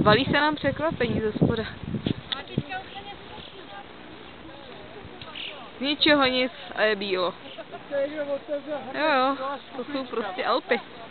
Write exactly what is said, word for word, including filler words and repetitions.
Valí se nám překvapení ze spoda. Z ničeho nic a je bílo. Jo jo, to jsou prostě Alpy.